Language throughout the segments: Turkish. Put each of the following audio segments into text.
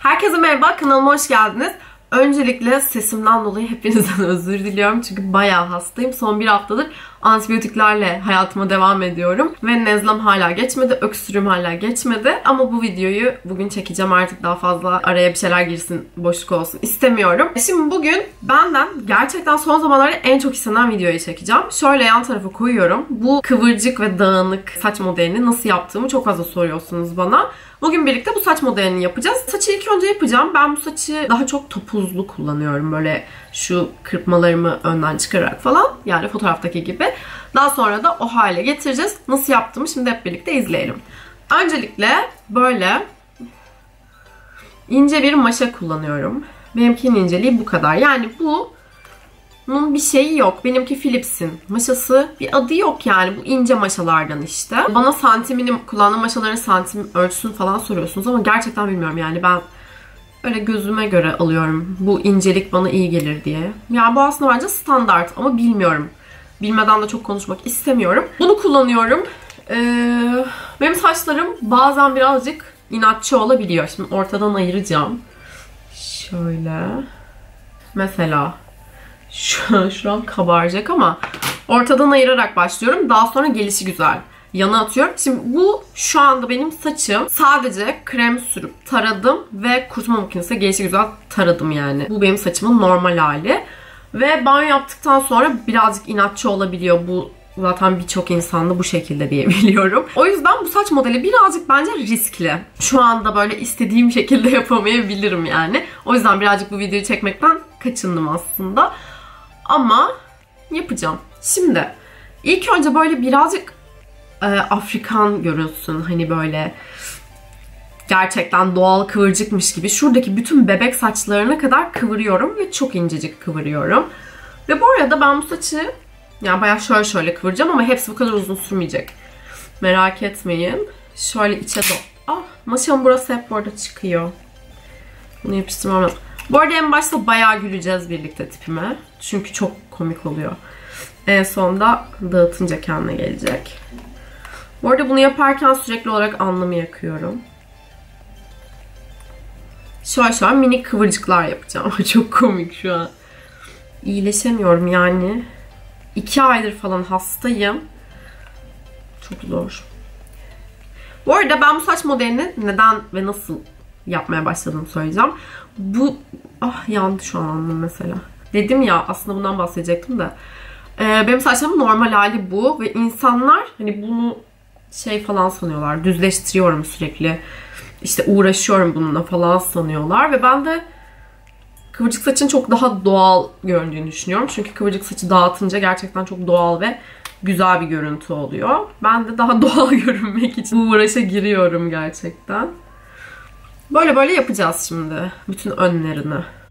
Herkese merhaba, kanalıma hoş geldiniz. Öncelikle sesimden dolayı hepinizden özür diliyorum çünkü bayağı hastayım. Son bir haftadır antibiyotiklerle hayatıma devam ediyorum. Ve nezlem hala geçmedi, öksürüğüm hala geçmedi. Ama bu videoyu bugün çekeceğim, artık daha fazla araya bir şeyler girsin, boşluk olsun istemiyorum. Şimdi bugün benden gerçekten son zamanlarda en çok istenen videoyu çekeceğim. Şöyle yan tarafa koyuyorum. Bu kıvırcık ve dağınık saç modelini nasıl yaptığımı çok fazla soruyorsunuz bana. Bugün birlikte bu saç modelini yapacağız. Saçı ilk önce yapacağım. Ben bu saçı daha çok topuzlu kullanıyorum. Böyle şu kırpmalarımı önden çıkararak falan. Yani fotoğraftaki gibi. Daha sonra da o hale getireceğiz. Nasıl yaptığımı şimdi hep birlikte izleyelim. Öncelikle böyle ince bir maşa kullanıyorum. Benimkinin inceliği bu kadar. Yani bunun bir şeyi yok. Benimki Philips'in maşası. Bir adı yok yani. Bu ince maşalardan işte. Bana santimini, kullandığım maşaların santim ölçüsünü falan soruyorsunuz ama gerçekten bilmiyorum yani. Ben öyle gözüme göre alıyorum. Bu incelik bana iyi gelir diye. Yani bu aslında bence standart ama bilmiyorum. Bilmeden de çok konuşmak istemiyorum. Bunu kullanıyorum. Benim saçlarım bazen birazcık inatçı olabiliyor. Şimdi ortadan ayıracağım. Şöyle. Mesela şu an kabaracak ama ortadan ayırarak başlıyorum. Daha sonra gelişi güzel yana atıyorum. Şimdi bu şu anda benim saçım. Sadece krem sürüp taradım ve kurutma makinesiyle gelişi güzel taradım yani. Bu benim saçımın normal hali. Ve banyo yaptıktan sonra birazcık inatçı olabiliyor. Bu zaten birçok insanda bu şekilde diyebiliyorum. O yüzden bu saç modeli birazcık bence riskli. Şu anda böyle istediğim şekilde yapamayabilirim yani. O yüzden birazcık bu videoyu çekmekten kaçındım aslında. Ama yapacağım. Şimdi ilk önce böyle birazcık Afrikan görünsün. Hani böyle gerçekten doğal kıvırcıkmış gibi. Şuradaki bütün bebek saçlarına kadar kıvırıyorum ve çok incecik kıvırıyorum. Ve bu arada ben bu saçı yani bayağı şöyle kıvıracağım ama hepsi bu kadar uzun sürmeyecek. Merak etmeyin. Şöyle içe maşamın burası hep orada çıkıyor. Bunu yapıştırmam lazım. Bu arada en başta bayağı güleceğiz birlikte tipime. Çünkü çok komik oluyor. En sonunda dağıtınca kendine gelecek. Bu arada bunu yaparken sürekli olarak alnımı yakıyorum. Şöyle minik kıvırcıklar yapacağım. Çok komik şu an. İyileşemiyorum yani. 2 aydır falan hastayım. Çok zor. Bu arada ben bu saç modelini neden ve nasıl yapmaya başladığımı söyleyeceğim. Yandı şu an alnım mesela. Dedim ya, aslında bundan bahsedecektim de. Benim saçlarımın normal hali bu ve insanlar hani bunu falan sanıyorlar. Düzleştiriyorum sürekli. İşte uğraşıyorum bununla falan sanıyorlar ve ben de kıvırcık saçın çok daha doğal göründüğünü düşünüyorum. Çünkü kıvırcık saçı dağıtınca gerçekten çok doğal ve güzel bir görüntü oluyor. Ben de daha doğal görünmek için bu uğraşa giriyorum gerçekten. Böyle yapacağız şimdi bütün önlerini.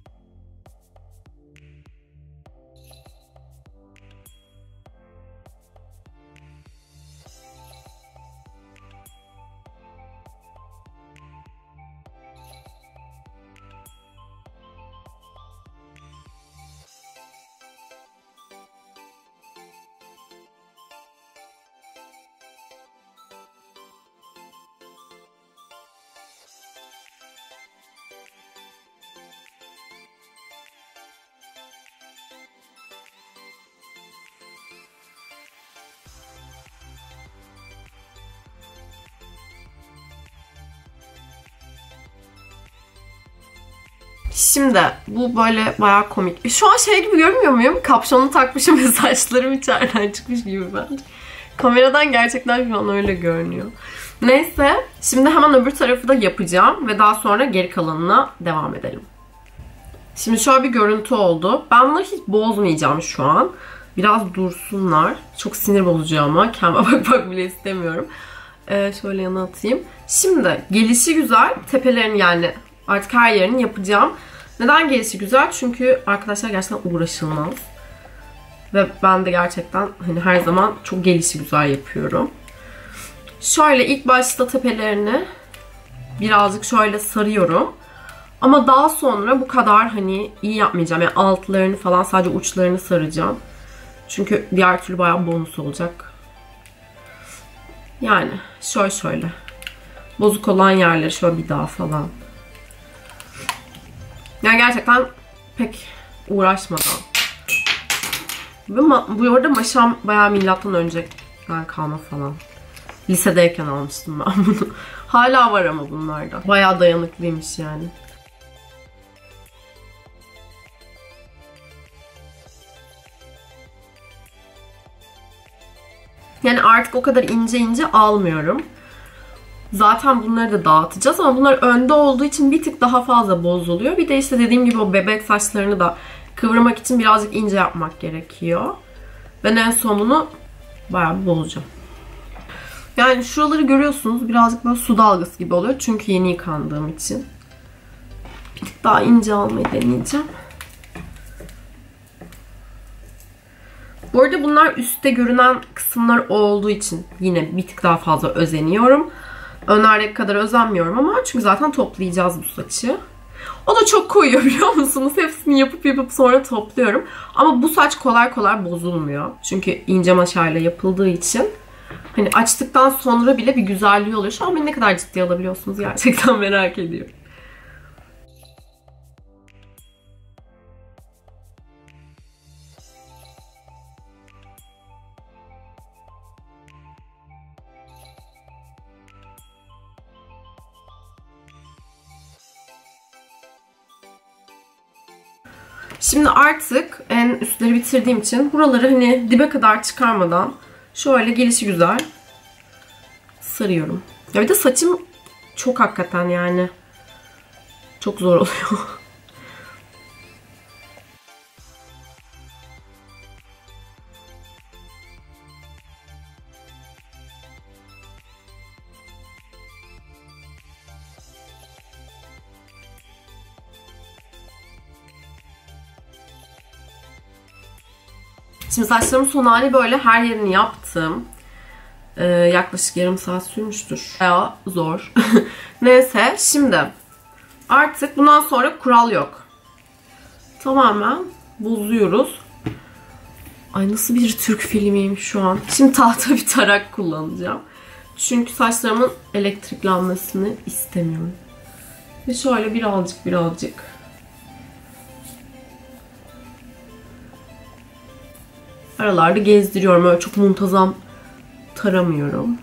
Şimdi bu böyle bayağı komik. Şu an gibi görmüyor muyum? Kapşonu takmışım ve saçlarım içeriden çıkmış gibi bence. Kameradan gerçekten şu an öyle görünüyor. Neyse, şimdi hemen öbür tarafı da yapacağım ve daha sonra geri kalanına devam edelim. Şimdi şöyle bir görüntü oldu. Ben bunları hiç bozmayacağım şu an. Biraz dursunlar. Çok sinir bozucu ama kendime bakmak bile istemiyorum. Şöyle yana atayım. Şimdi gelişi güzel. Tepelerini yani artık her yerini yapacağım. Neden gelişi güzel? Çünkü arkadaşlar gerçekten uğraşılmaz. Ve ben de gerçekten hani her zaman çok gelişi güzel yapıyorum. Şöyle ilk başta tepelerini birazcık şöyle sarıyorum. Ama daha sonra bu kadar hani iyi yapmayacağım. Yani altlarını falan, sadece uçlarını saracağım. Çünkü diğer türlü bayağı bonus olacak. Yani şöyle. Bozuk olan yerleri şöyle bir daha falan. Yani gerçekten pek uğraşmadan. Bu arada maşam bayağı milattan önce kalma falan. Lisedeyken almıştım ben bunu. Hala var ama bunlarda. Bayağı dayanıklıymış yani. Yani artık o kadar ince ince almıyorum. Zaten bunları da dağıtacağız ama bunlar önde olduğu için bir tık daha fazla bozuluyor. Bir de işte dediğim gibi o bebek saçlarını da kıvırmak için birazcık ince yapmak gerekiyor. Ben en son bunu bayağı bir bozacağım. Yani şuraları görüyorsunuz birazcık böyle su dalgası gibi oluyor. Çünkü yeni yıkandığım için. Bir tık daha ince almayı deneyeceğim. Bu arada bunlar üstte görünen kısımlar olduğu için yine bir tık daha fazla özeniyorum. Önlerdeki kadar özenmiyorum ama çünkü zaten toplayacağız bu saçı. O da çok koyuyor biliyor musunuz? Hepsini yapıp sonra topluyorum. Ama bu saç kolay kolay bozulmuyor. Çünkü ince maşayla yapıldığı için. Hani açtıktan sonra bile bir güzelliği oluyor. Şu an beni ne kadar ciddiye alabiliyorsunuz gerçekten merak ediyorum. Şimdi artık en üstleri bitirdiğim için buraları hani dibe kadar çıkarmadan şöyle gelişigüzel sarıyorum. Ya bir de saçım çok hakikaten yani çok zor oluyor. Şimdi saçlarımın son hali böyle, her yerini yaptım. Yaklaşık yarım saat sürmüştür. Bayağı zor. Neyse şimdi artık bundan sonra kural yok. Tamamen bozuyoruz. Ay nasıl bir Türk filmiyim şu an. Şimdi tahta bir tarak kullanacağım. Çünkü saçlarımın elektriklenmesini istemiyorum. Ve şöyle birazcık. Aralarda gezdiriyorum. Öyle çok muntazam taramıyorum.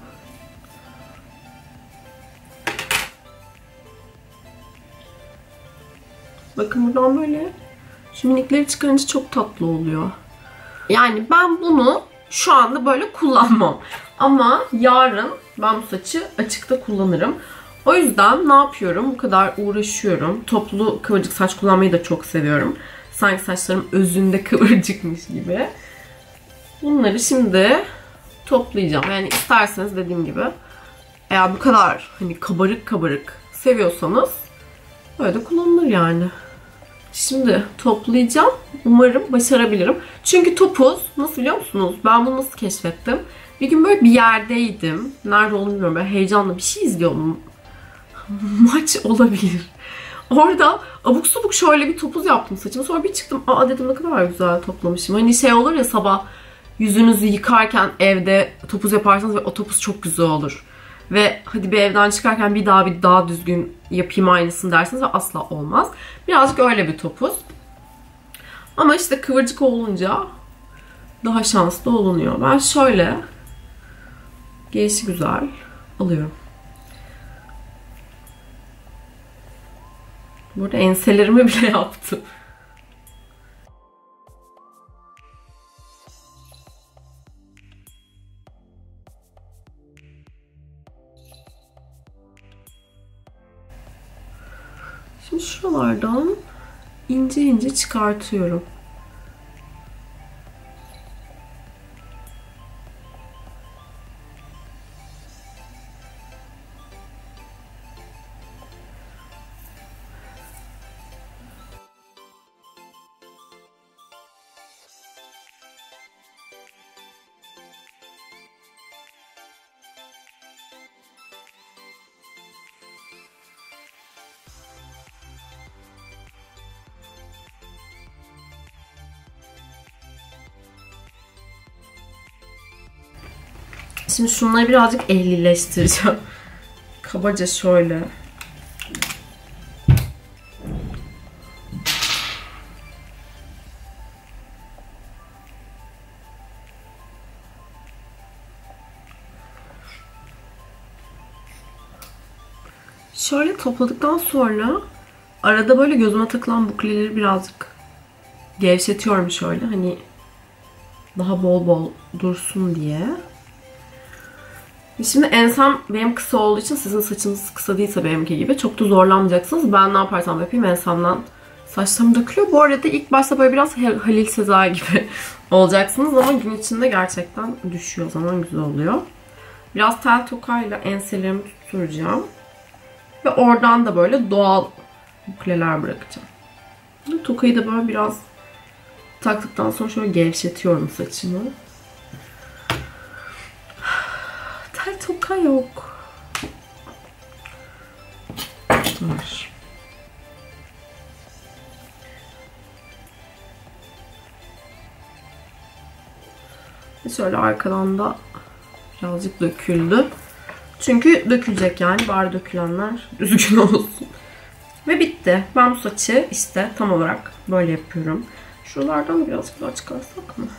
Bakın buradan böyle şu minikleri çıkarınca çok tatlı oluyor. Yani ben bunu şu anda böyle kullanmam. Ama yarın ben bu saçı açıkta kullanırım. O yüzden ne yapıyorum? Bu kadar uğraşıyorum. Toplu kıvırcık saç kullanmayı da çok seviyorum. Sanki saçlarım özünde kıvırcıkmış gibi. Bunları şimdi toplayacağım. Yani isterseniz dediğim gibi eğer bu kadar hani kabarık seviyorsanız böyle de kullanılır yani. Şimdi toplayacağım. Umarım başarabilirim. Çünkü topuz nasıl biliyor musunuz? Ben bunu nasıl keşfettim? Bir gün böyle bir yerdeydim. Nerede olduğunu bilmiyorum. Böyle heyecanla bir şey izliyordum. Maç olabilir. Orada abuk subuk şöyle bir topuz yaptım saçımı. Sonra bir çıktım. Aa dedim ne kadar güzel toplamışım. Hani şey olur ya, sabah yüzünüzü yıkarken evde topuz yaparsanız ve o topuz çok güzel olur. Ve hadi bir evden çıkarken bir daha düzgün yapayım aynısını dersiniz ve asla olmaz. Birazcık öyle bir topuz. Ama işte kıvırcık olunca daha şanslı olunuyor. Ben şöyle gelişigüzel alıyorum. Burada enselerimi bile yaptım. Şimdi şuralardan ince çıkartıyorum. Şimdi şunları birazcık ehlileştireceğim. Kabaca şöyle. Şöyle topladıktan sonra arada böyle gözüme takılan bukleleri birazcık gevşetiyorum şöyle. Hani daha bol bol dursun diye. Şimdi ensem benim kısa olduğu için sizin saçınız kısa değilse benimki gibi çok da zorlanmayacaksınız. Ben ne yaparsam yapayım ensemden saçlarım dökülüyor. Bu arada ilk başta böyle biraz Halil Sezai gibi olacaksınız ama gün içinde gerçekten düşüyor. O zaman güzel oluyor. Biraz tel tokayla enselerimi tutturacağım. Ve oradan da böyle doğal bukleler bırakacağım. Tokayı da böyle biraz taktıktan sonra şöyle gevşetiyorum saçımı. Tel toka yok. Dur. Şöyle arkadan da birazcık döküldü. Çünkü dökülecek yani. Bari dökülenler düzgün olsun. Ve bitti. Ben bu saçı işte tam olarak böyle yapıyorum. Şuralardan birazcık daha çıkarsak mı?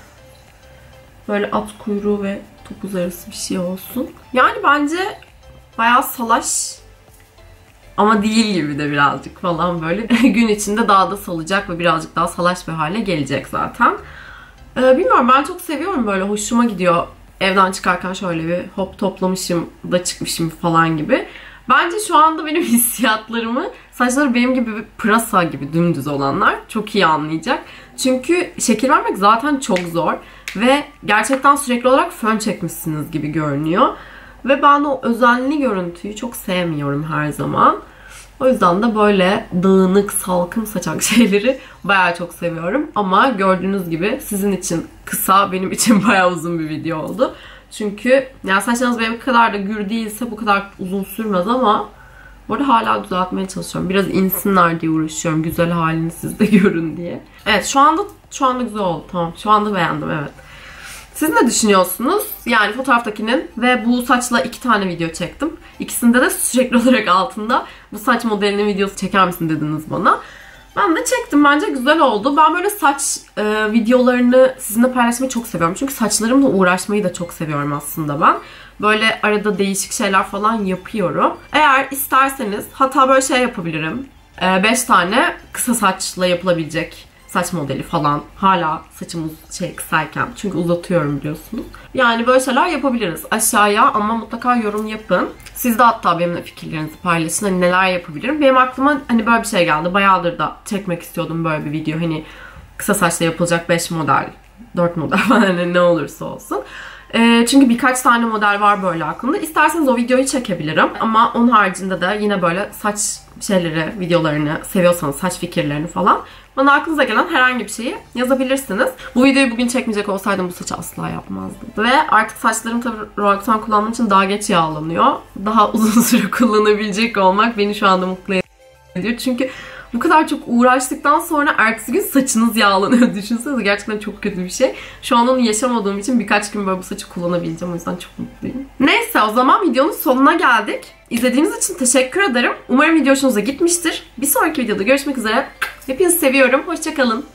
Böyle at kuyruğu ve topuz arası bir şey olsun. Yani bence bayağı salaş ama değil gibi de birazcık falan böyle. Gün içinde daha da salacak ve birazcık daha salaş bir hale gelecek zaten. Bilmiyorum, ben çok seviyorum, böyle hoşuma gidiyor. Evden çıkarken şöyle bir hop toplamışım da çıkmışım falan gibi. Bence şu anda benim hissiyatlarımı saçları benim gibi bir pırasa gibi dümdüz olanlar çok iyi anlayacak. Çünkü şekil vermek zaten çok zor. Ve gerçekten sürekli olarak fön çekmişsiniz gibi görünüyor. Ve ben o özenli görüntüyü çok sevmiyorum her zaman. O yüzden de böyle dağınık, salkım saçak şeyleri bayağı çok seviyorum. Ama gördüğünüz gibi sizin için kısa, benim için bayağı uzun bir video oldu. Çünkü yani saçlarınız benim kadar da gür değilse bu kadar uzun sürmez ama bu arada hala düzeltmeye çalışıyorum. Biraz insinler diye uğraşıyorum. Güzel halini siz de görün diye. Evet, şu anda güzel oldu. Tamam. Şu anda beğendim, evet. Siz ne düşünüyorsunuz? Yani fotoğraftakinin ve bu saçla 2 tane video çektim. İkisinde de sürekli olarak altında bu saç modelinin videosu çeker misin dediniz bana. Ben de çektim. Bence güzel oldu. Ben böyle saç videolarını sizinle paylaşmayı çok seviyorum. Çünkü saçlarımla uğraşmayı da çok seviyorum aslında ben. Böyle arada değişik şeyler falan yapıyorum. Eğer isterseniz hatta böyle şey yapabilirim. 5 tane kısa saçla yapılabilecek saç modeli falan. Hala saçımız kısayken. Çünkü uzatıyorum biliyorsunuz. Yani böyle şeyler yapabiliriz aşağıya ama mutlaka yorum yapın. Siz de hatta benimle fikirlerinizi paylaşın. Hani neler yapabilirim. Benim aklıma hani böyle bir şey geldi. Bayağıdır da çekmek istiyordum böyle bir video. Hani kısa saçla yapılacak 5 model, 4 model falan, hani ne olursa olsun. Çünkü birkaç tane model var böyle aklımda. İsterseniz o videoyu çekebilirim. Ama onun haricinde de yine böyle saç şeyleri, videolarını seviyorsanız, saç fikirlerini falan, bana aklınıza gelen herhangi bir şeyi yazabilirsiniz. Bu videoyu bugün çekmeyecek olsaydım bu saçı asla yapmazdım. Ve artık saçlarım tabii Roaxon kullandığım için daha geç yağlanıyor. Daha uzun süre kullanabilecek olmak beni şu anda mutlu ediyor. Çünkü bu kadar çok uğraştıktan sonra ertesi gün saçınız yağlanıyor. Düşünsenize, gerçekten çok kötü bir şey. Şu an onu yaşamadığım için birkaç gün böyle bu saçı kullanabileceğim. O yüzden çok mutluyum. Neyse, o zaman videonun sonuna geldik. İzlediğiniz için teşekkür ederim. Umarım video hoşunuza gitmiştir. Bir sonraki videoda görüşmek üzere. Hepinizi seviyorum. Hoşça kalın.